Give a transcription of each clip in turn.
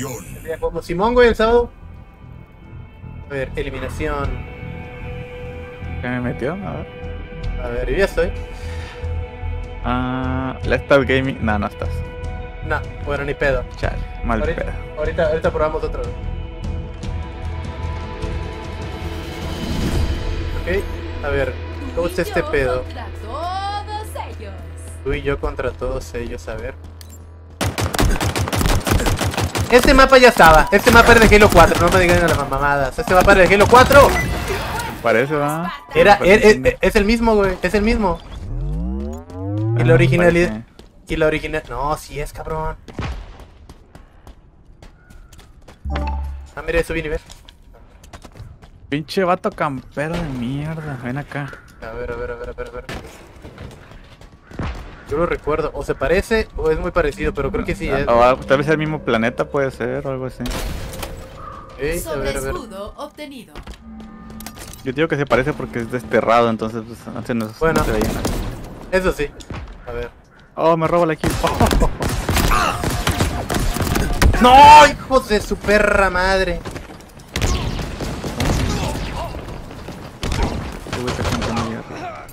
Ya jugamos Simón, güey, el sábado. A ver, eliminación. ¿Qué me metió? A ver. A ver, yo ya estoy. Let's Start Gaming. No, no estás. No, bueno, ni pedo. Chale, mal pedo. Ahorita probamos otro. Ok, a ver, ¿cómo está este pedo? Tú y yo contra todos ellos, a ver. Este mapa ya estaba. Este mapa era de Halo 4, no me digan las mamadas. Este mapa era de Halo 4. Parece, va. Es el mismo, güey. Es el mismo. Y la originalidad. Parece. Y la original. No, sí es, cabrón. Ah, mira, subí nivel. Pinche vato campero de mierda. Ven acá. A ver. Yo lo recuerdo. O se parece o es muy parecido, pero creo que sí es. O tal vez el mismo planeta puede ser o algo así. A ver. Escudo obtenido. Yo digo que se parece porque es desterrado, entonces pues, antes no Bueno. se veía nada. Eso sí. A ver. Oh, me roba la kill. Oh. ¡No! ¡Hijos de su perra madre! Tuve que hacer una mierda.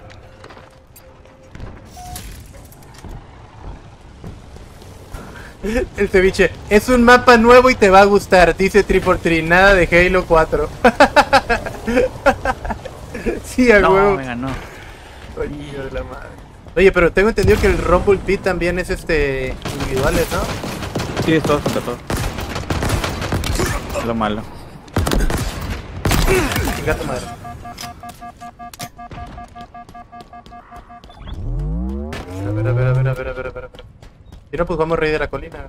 El ceviche. Es un mapa nuevo y te va a gustar. Dice 343. Nada de Halo 4. Sí, a No, huevo. me ganó. Oye, hijo de la madre. Oye, pero tengo entendido que el Rumble Pit también es individuales, ¿no? Sí, es todo contra todo. Lo malo. Chinga tu madre. A ver. Si no, pues vamos a Rey de la Colina.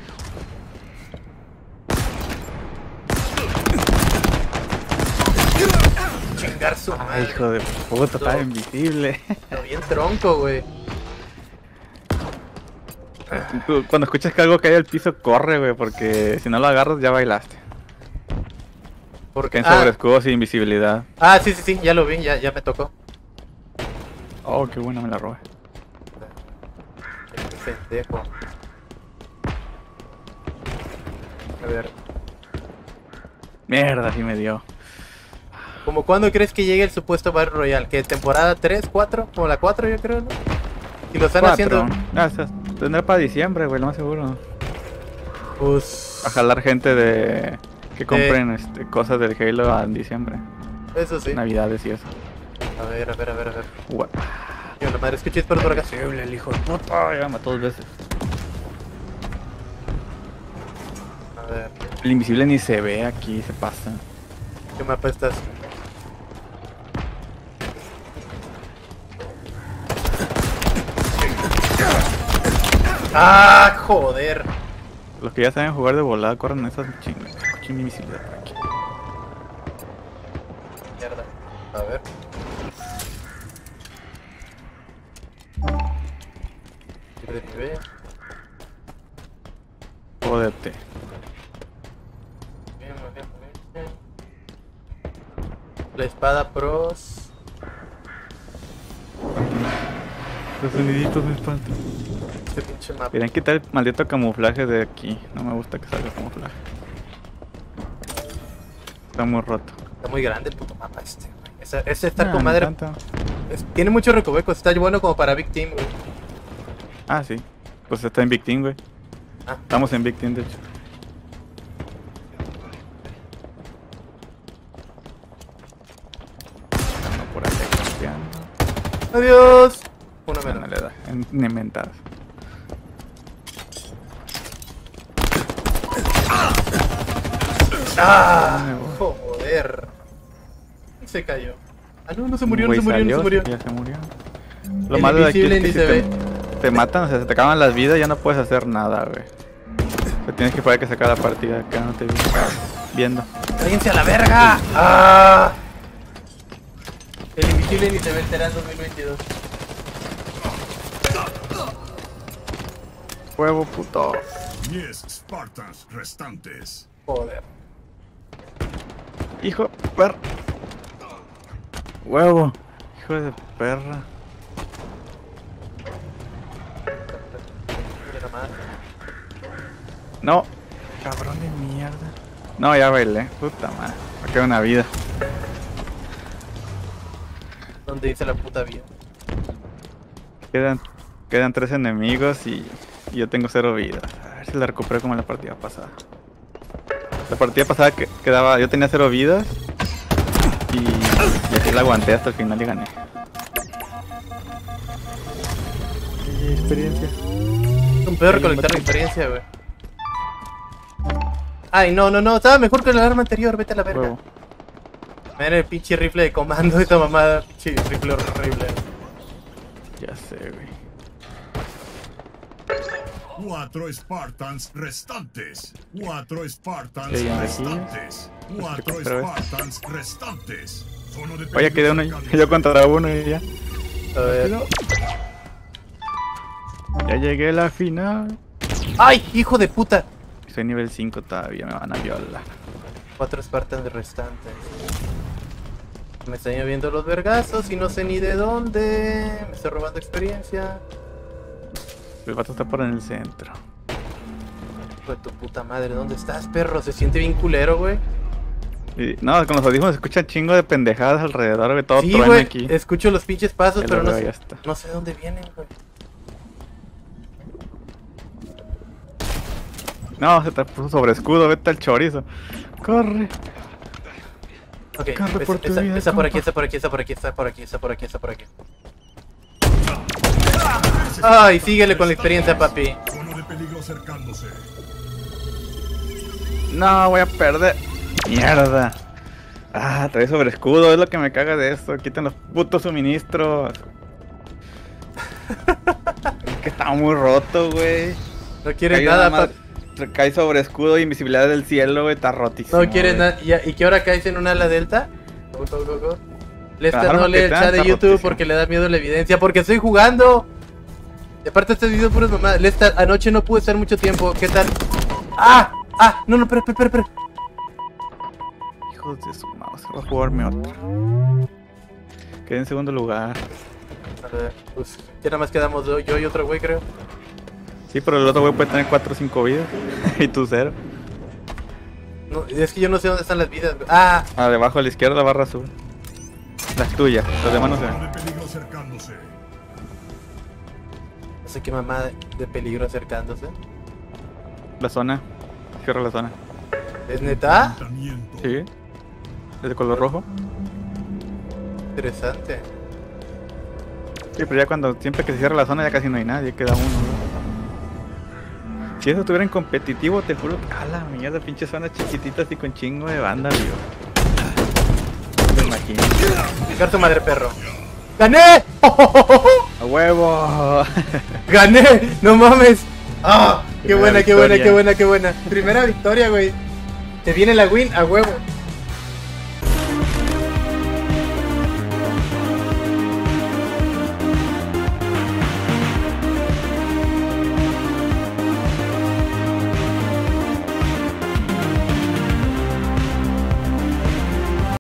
Chingar su madre. Ay, hijo de puta, está invisible. Está bien tronco, güey. Tú, cuando escuchas que algo cae al piso, corre, güey, porque si no lo agarras ya bailaste. Porque en sobre escudos y invisibilidad. Ah, sí, ya lo vi, ya me tocó. Oh, qué buena, me la robé. Qué pendejo. A ver. Mierda, sí me dio. ¿Como cuándo crees que llegue el supuesto Battle Royale? ¿Qué temporada 3, 4? Como la 4 yo creo, ¿no? Y lo están haciendo. Tendrá para diciembre, güey, lo más seguro. Pues. A jalar gente de que compren cosas del Halo en diciembre. Eso sí. Navidades y eso. A ver. What? Yo la madre escuché disparos por acá. El hijo de puta, ya me mató 2 veces. A ver. El invisible ni se ve aquí, se pasa. ¿Qué mapa estás? ¡Ah, joder! Los que ya saben jugar de volada corren esas chingas. Escuchen invisibilidad por aquí. Mierda. A ver. Jódete. Bien. La espada pros. Los soniditos me espantan. Este pinche mapa. Querían quitar el maldito camuflaje de aquí. No me gusta que salga camuflaje. Está muy roto. Está muy grande el puto mapa este, güey. Ese estar con madre. Encanta. Tiene muchos recovecos. Está bueno como para Big Team, güey. Ah, sí. Pues está en Big Team, güey. Ah. Estamos en Big Team, de hecho. Estamos por ahí campeando. Adiós. Una menos. No le da. En inventadas. ¡Ah! Joder. Se cayó. Ah, no se murió. Ya se murió. Lo El malo de aquí invisible es que ni si se ve. te matan, o sea, se te acaban las vidas, ya no puedes hacer nada, güey. Te tienes que esperar que se acabe la partida, acá no te viendo. ¡Cállense a la verga! ¡Ah! El invisible ni se ve, será en 2022. Huevo, puto. 10 Spartans restantes. Joder. Hijo de perra. Huevo. Hijo de perra. Mira nomás. No. cabrón de mierda. No, ya bailé. Puta madre. Me queda una vida. ¿Dónde dice la puta vida? Quedan 3 enemigos y yo tengo 0 vidas. A ver si la recupero como en la partida pasada. La partida pasada quedaba, yo tenía 0 vidas y así la aguanté hasta el final y gané. Experiencia. Es un pedo recolectar la experiencia, güey. Ay, no, estaba mejor que el arma anterior, vete a la verga. Huevo. Miren el pinche rifle de comando de esta mamada, pinche rifle horrible. Ya sé, güey. 4 Spartans restantes. 4 Spartans Sí, ya restantes. 4 Otra vez. Spartans restantes. Zona de Oye, quedé uno, peligro yo contra uno y ya. A ver. Ya llegué a la final. ¡Ay, hijo de puta! Soy nivel 5 todavía, me van a violar. 4 Spartans restantes. Me están lloviendo los vergazos y no sé ni de dónde. Me estoy robando experiencia. El vato está por en el centro. Hijo de tu puta madre, ¿dónde estás, perro? Se siente bien culero, güey. Y, no, con los audífonos se escuchan chingo de pendejadas alrededor, güey. Todo Sí, truena güey, aquí. escucho los pinches pasos, Ya pero lo no veo, ya sé, está. no sé de dónde vienen, güey. No, se te puso sobre escudo, vete al chorizo. Corre. Ok, Corre por tu vida, está por aquí, compa. está por aquí, está por aquí, está por aquí, está por aquí, está por aquí. Ay, síguele con la experiencia, papi. Zona de peligro acercándose. No, voy a perder. Mierda. Ah, trae sobre escudo, es lo que me caga de esto. Quiten los putos suministros. Es que está muy roto, güey. No quiere Cae nada, más- papi. Cae sobre escudo y invisibilidad del cielo, güey. Está rotísimo. No quiere güey. nada. ¿Y qué hora caes en un ala delta? Go. Lesta Claro, no lee el Capitán, chat de está YouTube rotísimo. porque le da miedo la evidencia. Porque estoy jugando. Y aparte este video puras mamadas. Lesta, anoche no pude estar mucho tiempo. ¿Qué tal? ¡Ah! No, espera. Hijos de su mouse. Voy a jugarme otro. Quedé en segundo lugar. A ver, pues ya nada más quedamos yo y otro güey, creo. Sí, pero el otro güey puede tener 4 o 5 vidas. Y tú 0. No, es que yo no sé dónde están las vidas, güey. Ah, Ah, debajo a la izquierda, barra azul. Las tuyas. Los demás no se Zona ven. de peligro acercándose. no sé qué mamada de peligro acercándose. La zona. Cierra la zona. ¿Es neta? Enfrentamiento. ¿Sí? ¿Es de color rojo? Interesante. Sí, pero ya siempre que se cierra la zona ya casi no hay nadie, queda uno. ¿No? Si eso estuviera en competitivo, te juro que a la mierda, pinche zona chiquitita así con chingo de banda, tío. No me imagino. Dejar tu madre, perro. ¡Gané! ¡A huevo! ¡Gané! ¡No mames! ¡Ah! ¡Qué Primera buena, qué buena, victoria. qué buena, qué buena! Primera victoria, güey. Te viene la win a huevo.